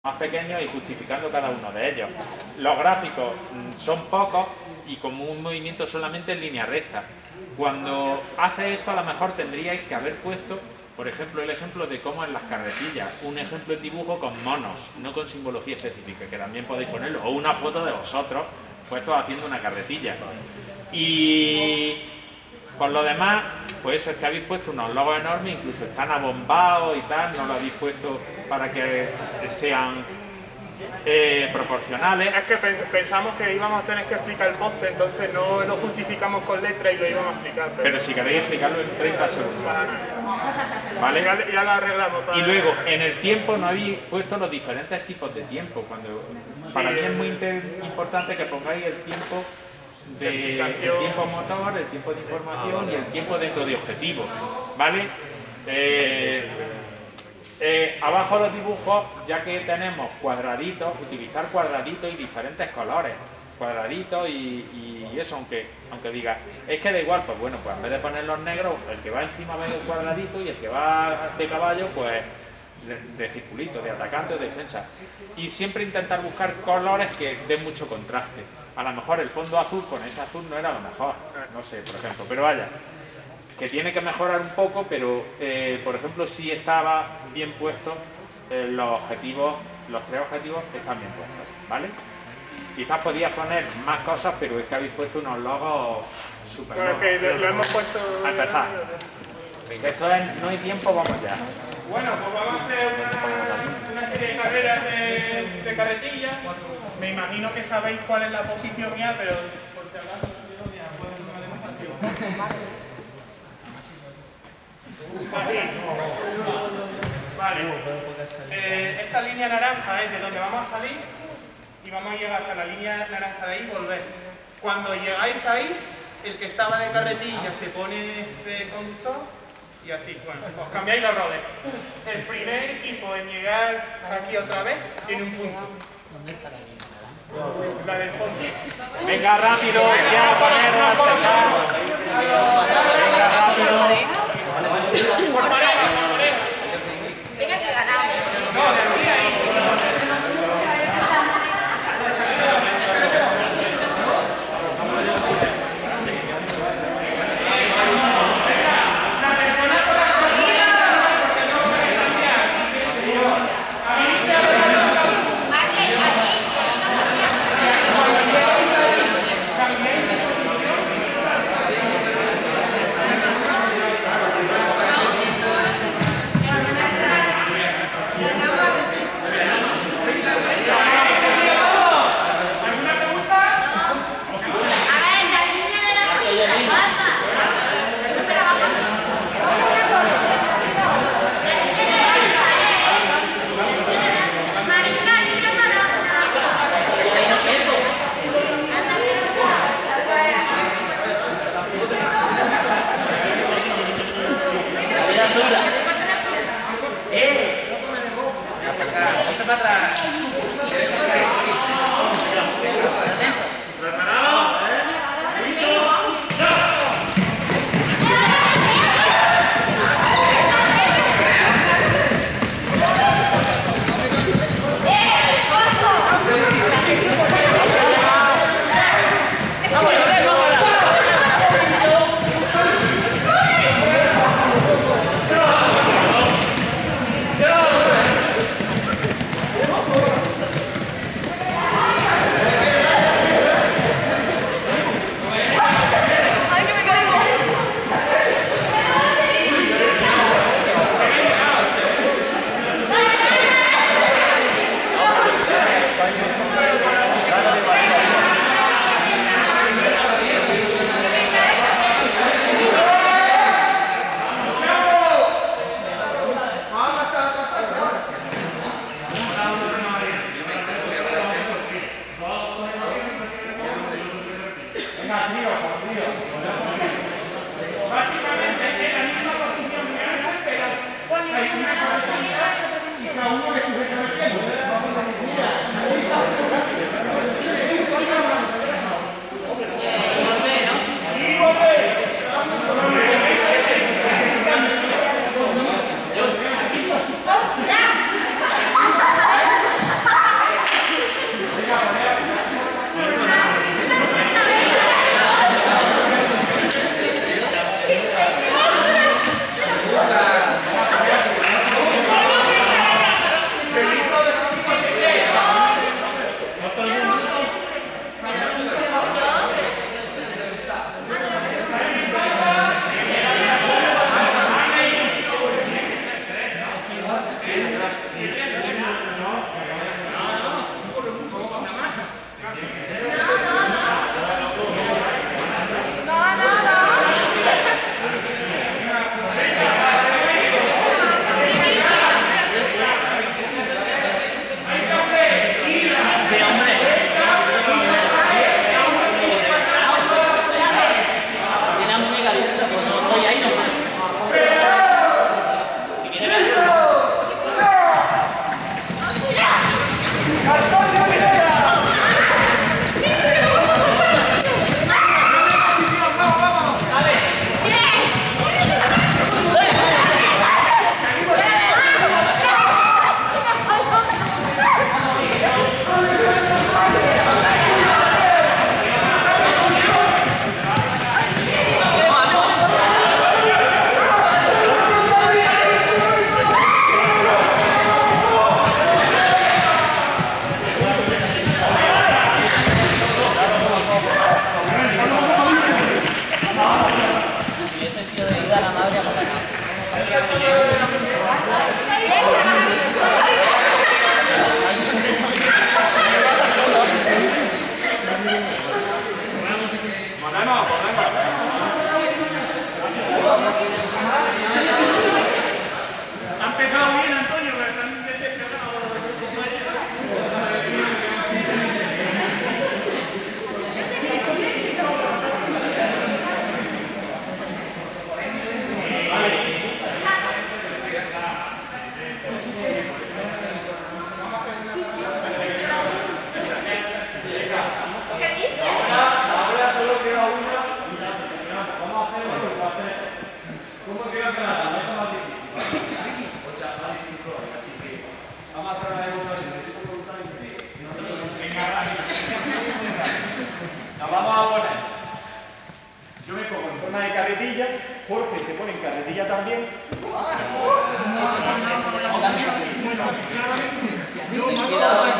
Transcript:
más pequeños y justificando cada uno de ellos. Los gráficos son pocos y como un movimiento solamente en línea recta. Cuando hace esto a lo mejor tendríais que haber puesto, por ejemplo, el ejemplo de cómo en las carretillas, un ejemplo en dibujo con monos, no con simbología específica, que también podéis ponerlo, o una foto de vosotros puestos haciendo una carretilla. Y por lo demás, pues eso es que habéis puesto unos logos enormes, incluso están abombados y tal, no lo habéis puesto para que sean proporcionales. Es que pensamos que íbamos a tener que explicar el post, entonces no lo justificamos con letras y lo íbamos a explicar. Pero si queréis explicarlo en 30 segundos. ¿Vale? Ya lo arreglamos. Y luego, en el tiempo no habéis puesto los diferentes tipos de tiempo. Para mí es muy importante que pongáis el tiempo el tiempo motor, el tiempo de información y el tiempo dentro de objetivo, ¿vale? Abajo los dibujos, ya que tenemos cuadraditos, utilizar cuadraditos y diferentes colores, cuadraditos y eso, aunque diga, es que da igual, pues bueno, pues en vez de poner los negros, el que va encima va de un cuadradito y el que va de caballo, pues de circulito, de atacante o de defensa. Y siempre intentar buscar colores que den mucho contraste. A lo mejor el fondo azul con ese azul no era lo mejor, no sé, por ejemplo, pero vaya, que tiene que mejorar un poco, pero por ejemplo sí estaba bien puesto los objetivos, los 3 objetivos que están bien puestos, ¿vale? Quizás podías poner más cosas, pero es que habéis puesto unos logos súper logos. Que lo hemos puesto... A empezar. Esto es, no hay tiempo, vamos ya. Bueno, pues vamos a hacer una serie de carreras de carretillas. Me imagino que sabéis cuál es la posición mía, pero por si acaso no voy a poner una demostración. Vale. Esta línea naranja es de donde vamos a salir y vamos a llegar hasta la línea naranja de ahí y volver. Cuando llegáis ahí, el que estaba de carretilla se pone de conductor y así, bueno, os cambiáis los roles. El primer equipo en llegar aquí otra vez tiene un punto. ¿Dónde está la línea? La del fondo. Venga rápido, ya ponerlo a empezar. Venga rápido. Por pareja, por pareja. Venga que ganamos. No, de aquí ahí. carretilla, Jorge se pone en carretilla también. Yo